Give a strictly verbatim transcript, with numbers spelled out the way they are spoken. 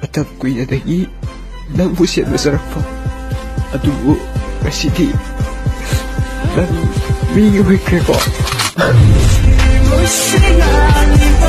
ꯃꯇꯝ ꯀꯨꯏꯅꯗꯒꯤ ꯅꯪꯕꯨ ꯁꯦꯟꯅꯖꯔꯛꯄ ꯑꯗꯨꯕꯨ ꯉꯁꯤꯗꯤ ꯅꯪ ꯃꯤ ꯑꯣꯏꯈ꯭ꯔꯦꯀꯣ